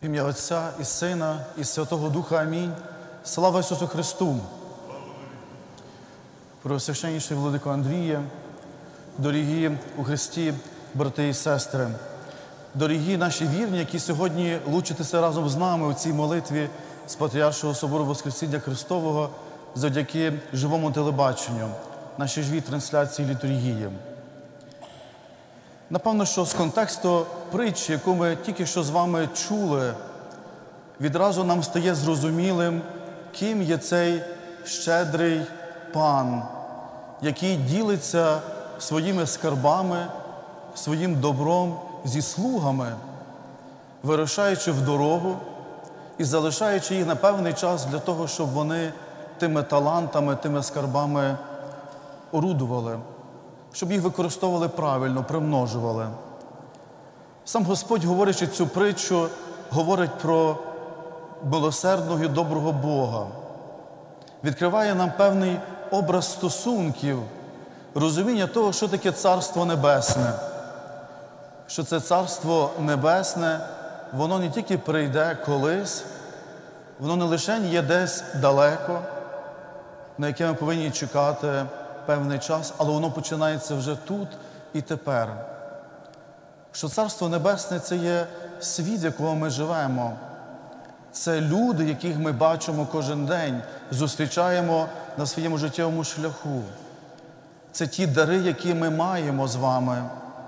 В ім'я Отця і Сина, і Святого Духа. Амінь. Слава Ісусу Христу! Преосвященніший владико Андріє, дорогі у Христі брати і сестри, дорогі наші вірні, які сьогодні лучитеся разом з нами у цій молитві з Патріаршого собору Воскресіння Христового завдяки живому телебаченню, нашій живій трансляції літургії. Напевно, що з контексту притчі, яку ми тільки що з вами чули, відразу нам стає зрозумілим, ким є цей щедрий пан, який ділиться своїми скарбами, своїм добром зі слугами, вирушаючи в дорогу і залишаючи їх на певний час для того, щоб вони тими талантами, тими скарбами орудували, щоб їх використовували правильно, примножували. Сам Господь, говорячи цю притчу, говорить про милосердного і доброго Бога. Відкриває нам певний образ стосунків, розуміння того, що таке Царство Небесне. Що це Царство Небесне, воно не тільки прийде колись, воно не лише є десь далеко, на яке ми повинні чекати певний час, але воно починається вже тут і тепер. Що Царство Небесне – це є світ, в якому ми живемо. Це люди, яких ми бачимо кожен день, зустрічаємо на своєму життєвому шляху. Це ті дари, які ми маємо з вами.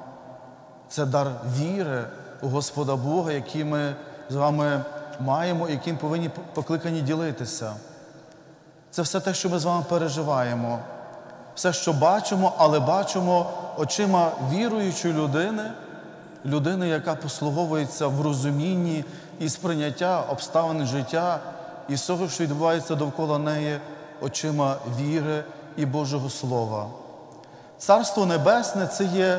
Це дар віри у Господа Бога, який ми з вами маємо, яким повинні покликані ділитися. Це все те, що ми з вами переживаємо. Все, що бачимо, але бачимо очима віруючої людини, яка послуговується в розумінні і сприйняття обставин життя і всього, що відбувається довкола неї, очима віри і Божого Слова. Царство Небесне – це є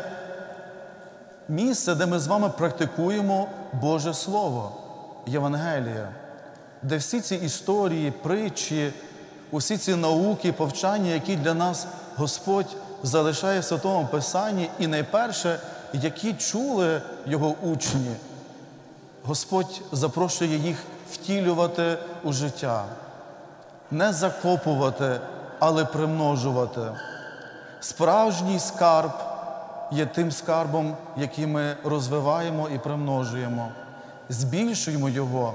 місце, де ми з вами практикуємо Боже Слово, Євангелія, де всі ці історії, притчі, усі ці науки, повчання, які для нас Господь залишає в Святому Писанні, і найперше, які чули Його учні, Господь запрошує їх втілювати у життя. Не закопувати, але примножувати. Справжній скарб є тим скарбом, який ми розвиваємо і примножуємо. Збільшуємо його.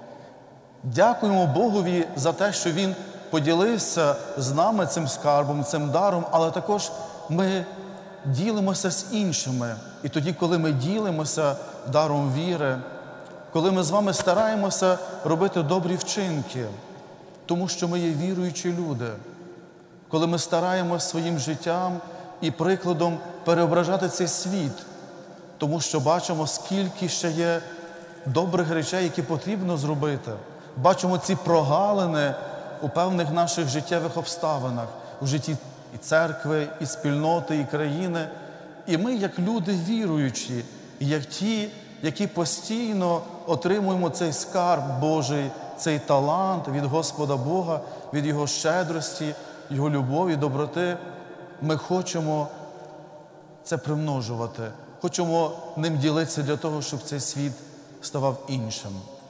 Дякуємо Богові за те, що Він поділився з нами цим скарбом, цим даром, але також ми ділимося з іншими. І тоді, коли ми ділимося даром віри, коли ми з вами стараємося робити добрі вчинки, тому що ми є віруючі люди, коли ми стараємося своїм життям і прикладом переображати цей світ, тому що бачимо, скільки ще є добрих речей, які потрібно зробити. Бачимо ці прогалини у певних наших життєвих обставинах, у житті і церкви, і спільноти, і країни. І ми, як люди віруючі, як ті, які постійно отримуємо цей скарб Божий, цей талант від Господа Бога, від Його щедрості, Його любові, доброти, ми хочемо це примножувати, хочемо ним ділитися для того, щоб цей світ ставав іншим.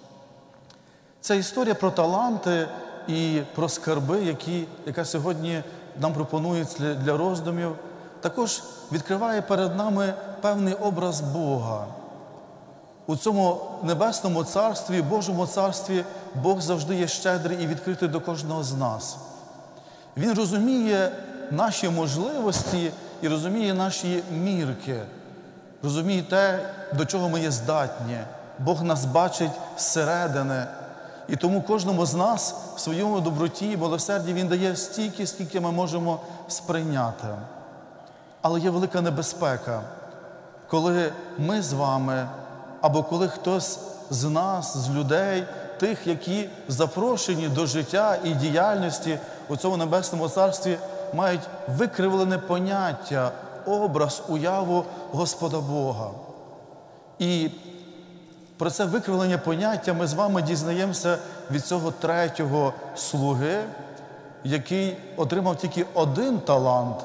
Це історія про таланти і про скарби, яка сьогодні нам пропонується для роздумів, також відкриває перед нами певний образ Бога. У цьому небесному царстві, Божому царстві, Бог завжди є щедрий і відкритий до кожного з нас. Він розуміє наші можливості і розуміє наші мірки, розуміє те, до чого ми є здатні. Бог нас бачить зсередини. І тому кожному з нас в своєму доброті і милосерді Він дає стільки, скільки ми можемо сприйняти. Але є велика небезпека, коли ми з вами, або коли хтось з нас, з людей, тих, які запрошені до життя і діяльності у цьому небесному царстві, мають викривлене поняття, образ, уяву Господа Бога. І про це викривлення поняття ми з вами дізнаємося від цього третього слуги, який отримав тільки один талант,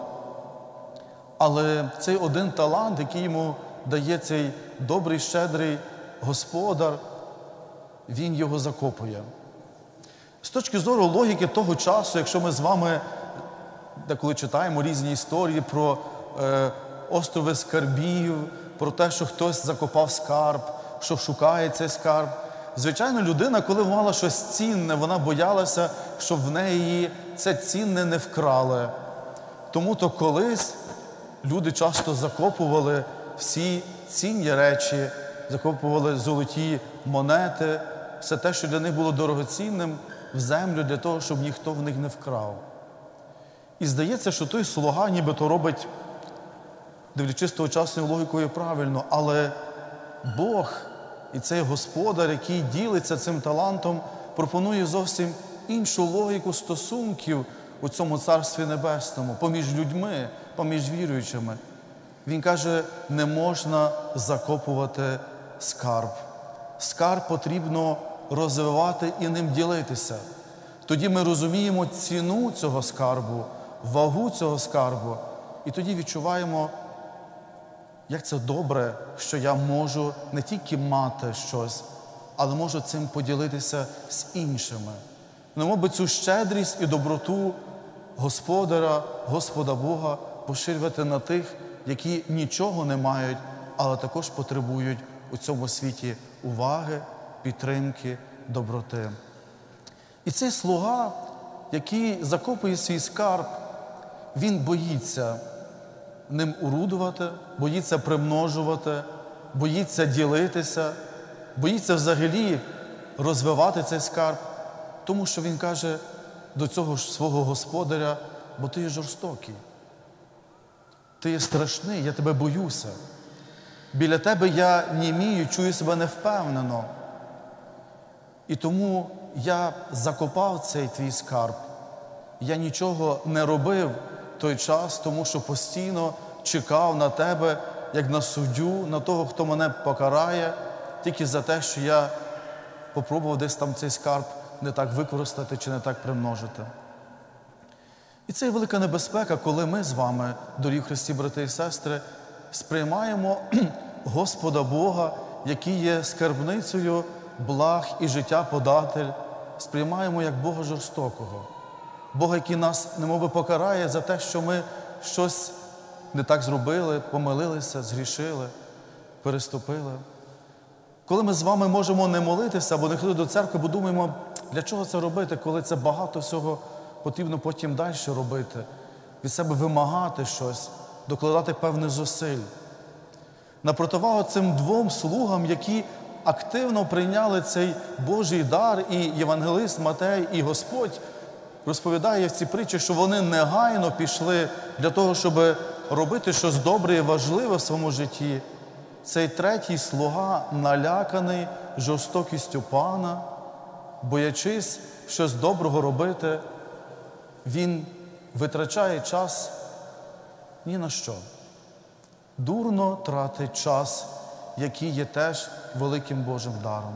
але цей один талант, який йому дає цей добрий, щедрий господар, він його закопує. З точки зору логіки того часу, якщо ми з вами деколи читаємо різні історії про острови скарбів, про те, що хтось закопав скарб, що шукає цей скарб. Звичайно, людина, коли мала щось цінне, вона боялася, щоб в неї це цінне не вкрали. Тому-то колись люди часто закопували всі цінні речі, закопували золоті монети, все те, що для них було дорогоцінним, в землю для того, щоб ніхто в них не вкрав. І здається, що той слуга нібито робить, дивлячись тогочасною логікою, правильно, але Бог і цей Господар, який ділиться цим талантом, пропонує зовсім іншу логіку стосунків у цьому Царстві Небесному, поміж людьми, поміж віруючими. Він каже, не можна закопувати скарб. Скарб потрібно розвивати і ним ділитися. Тоді ми розуміємо ціну цього скарбу, вагу цього скарбу, і тоді відчуваємо, як це добре, що я можу не тільки мати щось, але можу цим поділитися з іншими. Мов би цю щедрість і доброту Господа Бога поширювати на тих, які нічого не мають, але також потребують у цьому світі уваги, підтримки, доброти. І цей слуга, який закопує свій скарб, він боїться ним орудувати, боїться примножувати, боїться ділитися, боїться взагалі розвивати цей скарб, тому що він каже до цього ж свого господаря, бо ти є жорстокий, ти є страшний, я тебе боюся. Біля тебе я німію, чую себе невпевнено. І тому я закопав цей твій скарб. Я нічого не робив той час, тому що постійно чекав на тебе, як на суддю, на того, хто мене покарає, тільки за те, що я попробував десь там цей скарб не так використати чи не так примножити. І це є велика небезпека, коли ми з вами, дорогі в Христі, брати і сестри, сприймаємо Господа Бога, який є скарбницею благ і життя податель, сприймаємо як Бога жорстокого. Бога, який нас немоби покарає за те, що ми щось не так зробили, помилилися, згрішили, переступили. Коли ми з вами можемо не молитися або не ходити до церкви, бо думаємо, для чого це робити, коли це багато всього потрібно потім далі робити, від себе вимагати щось, докладати певних зусиль. На противагу цим двом слугам, які активно прийняли цей Божий дар, і євангелист Матей, і Господь розповідає в цій притчі, що вони негайно пішли для того, щоб робити щось добре і важливе в своєму житті. Цей третій слуга, наляканий жорстокістю пана, боячись щось доброго робити, він витрачає час ні на що. Дурно тратить час, який є теж великим Божим даром.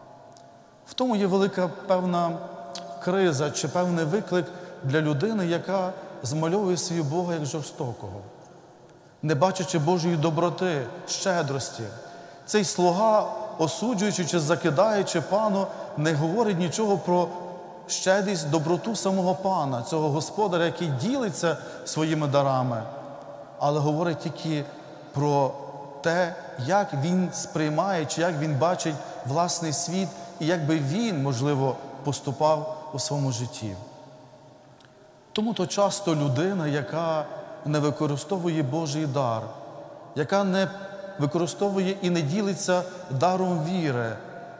В тому є велика певна криза чи певний виклик для людини, яка змальовує свій Бога як жорстокого, не бачачи Божої доброти, щедрості. Цей слуга, осуджуючи чи закидаючи пану, не говорить нічого про щедрість, доброту самого пана, цього господаря, який ділиться своїми дарами, але говорить тільки про те, як він сприймає, чи як він бачить власний світ, і як би він, можливо, поступав у своєму житті. Тому-то часто людина, яка не використовує Божий дар, яка не використовує і не ділиться даром віри,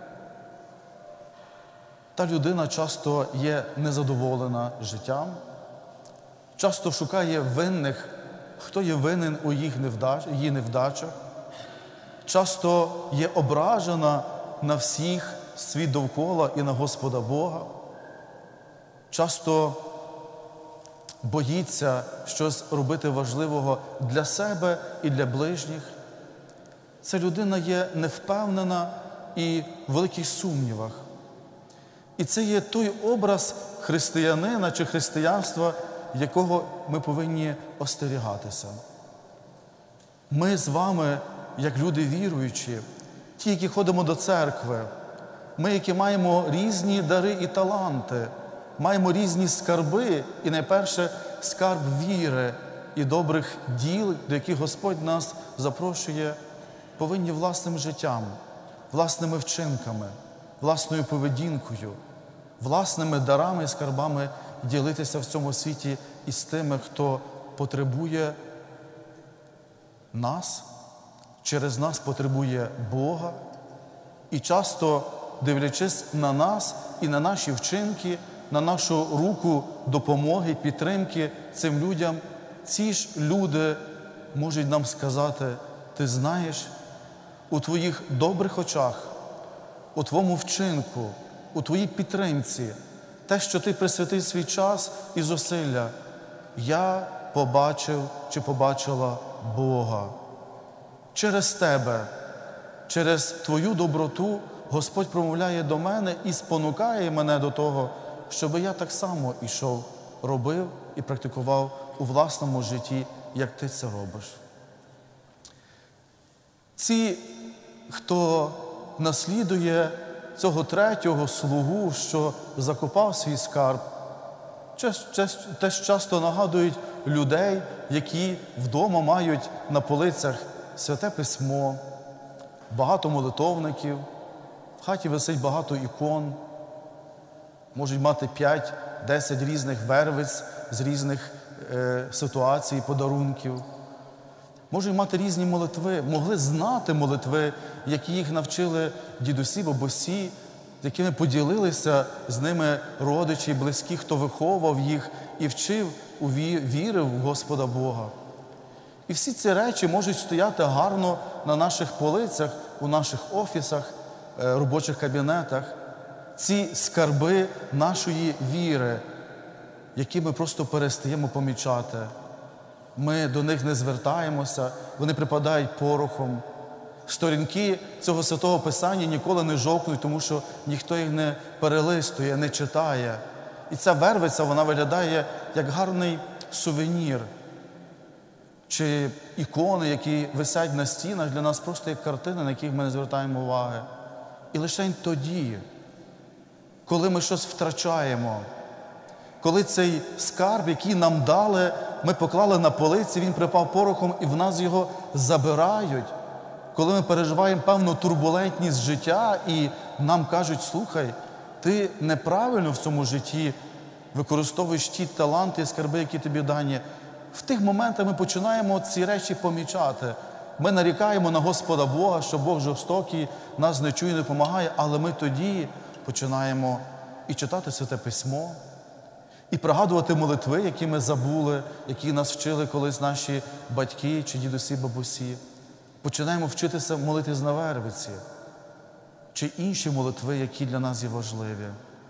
та людина часто є незадоволена життям, часто шукає винних, хто є винен у її невдачах, часто є ображена на всіх світ довкола і на Господа Бога, часто боїться щось робити важливого для себе і для ближніх. Ця людина є невпевнена і в великих сумнівах. І це є той образ християнина чи християнства, якого ми повинні остерігатися. Ми з вами, як люди віруючі, ті, які ходимо до церкви, Ми, які маємо різні дари і таланти, маємо різні скарби, і найперше скарб віри і добрих діл, до яких Господь нас запрошує, повинні власним життям, власними вчинками, власною поведінкою, власними дарами і скарбами ділитися в цьому світі із тими, хто потребує нас, через нас потребує Бога. І часто, дивлячись на нас і на наші вчинки, на нашу руку допомоги, підтримки цим людям, ці ж люди можуть нам сказати: ти знаєш, у твоїх добрих очах, у твоєму вчинку, у твоїй підтримці, те, що ти присвятив свій час і зусилля, я побачив чи побачила Бога. Через тебе, через твою доброту Господь промовляє до мене і спонукає мене до того, щоб я так само ішов, робив і практикував у власному житті, як ти це робиш. Ці, хто наслідує цього третього слугу, що закопав свій скарб, теж часто нагадують людей, які вдома мають на полицях Святе Письмо, багато молитовників, в хаті висить багато ікон, можуть мати 5-10 різних вервиць з різних ситуацій, подарунків. Можуть мати різні молитви, могли знати молитви, які їх навчили дідусі, бабусі, якими поділилися з ними родичі, близькі, хто виховував їх і вчив, вірив в Господа Бога. І всі ці речі можуть стояти гарно на наших полицях, у наших офісах, робочих кабінетах. Ці скарби нашої віри, які ми просто перестаємо помічати. Ми до них не звертаємося, вони припадають порохом. Сторінки цього Святого Писання ніколи не жовкнуть, тому що ніхто їх не перелистує, не читає. І ця вервиця, вона виглядає як гарний сувенір. Чи ікони, які висять на стінах, для нас просто як картини, на яких ми не звертаємо уваги. І лише тоді, коли ми щось втрачаємо, коли цей скарб, який нам дали, ми поклали на полиці, він припав порохом і в нас його забирають, коли ми переживаємо певну турбулентність життя і нам кажуть: слухай, ти неправильно в цьому житті використовуєш ті таланти і скарби, які тобі дані. В тих моментах ми починаємо ці речі помічати. Ми нарікаємо на Господа Бога, що Бог жорстокий, нас не чує, не допомагає, але ми тоді починаємо і читати Святе Письмо, і пригадувати молитви, які ми забули, які нас вчили колись наші батьки чи дідусі, бабусі. Починаємо вчитися молитись на вервиці, чи інші молитви, які для нас є важливі.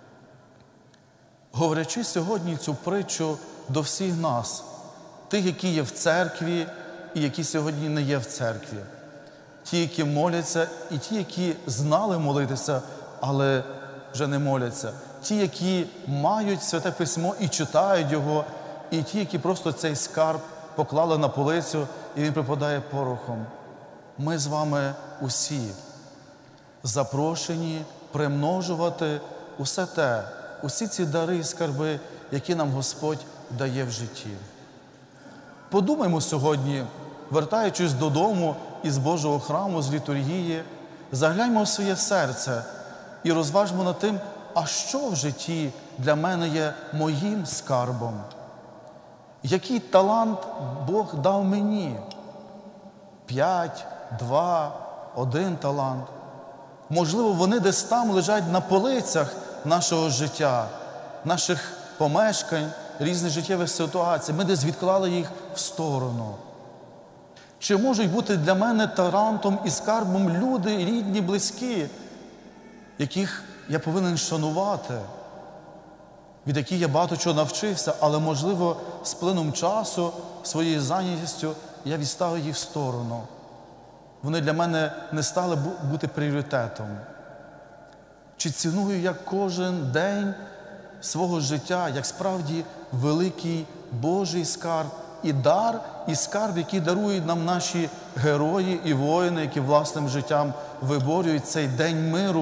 Говорячи сьогодні цю притчу до всіх нас, тих, які є в церкві і які сьогодні не є в церкві, ті, які моляться, і ті, які знали молитися, але вже не моляться, ті, які мають Святе Письмо і читають його, і ті, які просто цей скарб поклали на полицю, і він припадає порохом. Ми з вами усі запрошені примножувати усе те, усі ці дари і скарби, які нам Господь дає в житті. Подумаймо сьогодні, вертаючись додому із Божого храму, з літургії, загляньмо в своє серце і розважмо над тим, а що в житті для мене є моїм скарбом? Який талант Бог дав мені? 5, 2, 1 талант. Можливо, вони десь там лежать на полицях нашого життя, наших помешкань, різних життєвих ситуацій. Ми десь відклали їх в сторону. Чи можуть бути для мене талантом і скарбом люди, рідні, близькі, яких я повинен шанувати, від яких я багато чого навчився, але, можливо, з плином часу, своєю зайнятістю я відставив їх в сторону. Вони для мене не стали бути пріоритетом. Чи ціную я кожен день свого життя, як справді великий Божий скарб і дар, і скарб, який дарують нам наші герої і воїни, які власним життям виборюють цей день миру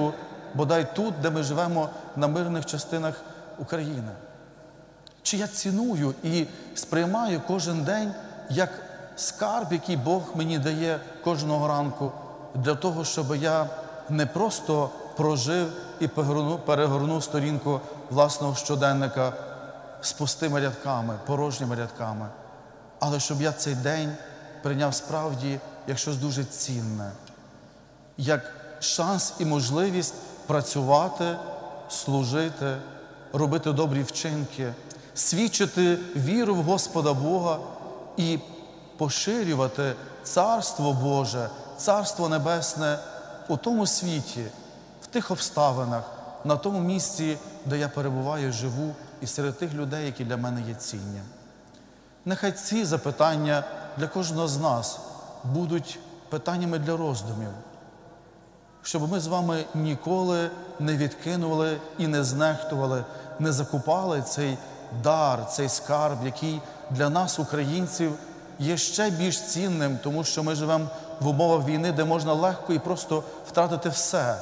бодай тут, де ми живемо на мирних частинах України? Чи я ціную і сприймаю кожен день як скарб, який Бог мені дає кожного ранку, для того, щоб я не просто прожив і перегорнув сторінку власного щоденника з пустими рядками, порожніми рядками, але щоб я цей день прийняв справді як щось дуже цінне, як шанс і можливість працювати, служити, робити добрі вчинки, свідчити віру в Господа Бога і поширювати Царство Боже, Царство Небесне у тому світі, в тих обставинах, на тому місці, де я перебуваю, живу, і серед тих людей, які для мене є цінні. Нехай ці запитання для кожного з нас будуть питаннями для роздумів, щоб ми з вами ніколи не відкинули і не знехтували, не закупали цей дар, цей скарб, який для нас, українців, є ще більш цінним, тому що ми живемо в умовах війни, де можна легко і просто втратити все.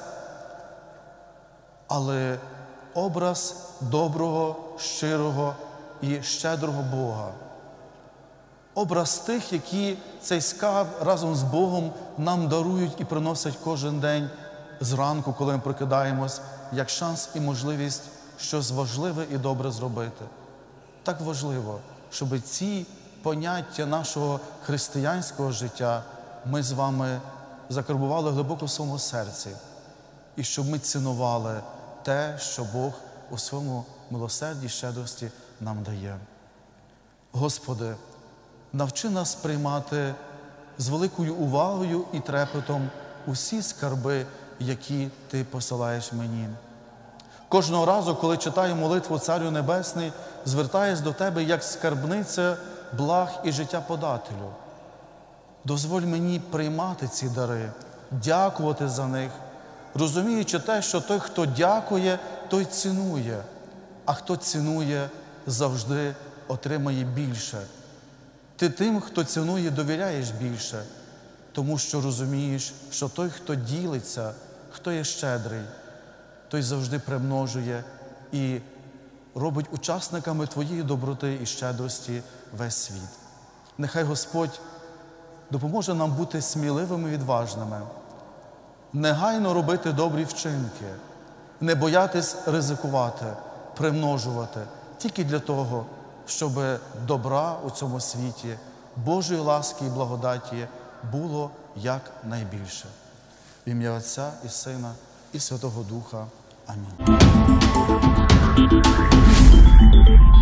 Але образ доброго, щирого і щедрого Бога, образ тих, які цей скарб разом з Богом нам дарують і приносять кожен день зранку, коли ми прокидаємось, як шанс і можливість щось важливе і добре зробити. Так важливо, щоб ці поняття нашого християнського життя ми з вами закарбували глибоко в своєму серці, і щоб ми цінували те, що Бог у своєму милосерді і щедрості нам дає. Господи, навчи нас приймати з великою увагою і трепетом усі скарби, які Ти посилаєш мені. Кожного разу, коли читаю молитву Царю Небесний, звертаюсь до Тебе як скарбниця благ і життя подателю. Дозволь мені приймати ці дари, дякувати за них, розуміючи те, що той, хто дякує, той цінує, а хто цінує, завжди отримає більше. Ти тим, хто цінує, довіряєш більше, тому що розумієш, що той, хто ділиться, хто є щедрий, той завжди примножує і робить учасниками Твоєї доброти і щедрості весь світ. Нехай Господь допоможе нам бути сміливими і відважними, негайно робити добрі вчинки, не боятись ризикувати, примножувати, тільки для того, щоб добра у цьому світі, Божої ласки і благодаті було якнайбільше. В ім'я Отця і Сина і Святого Духа. Амінь.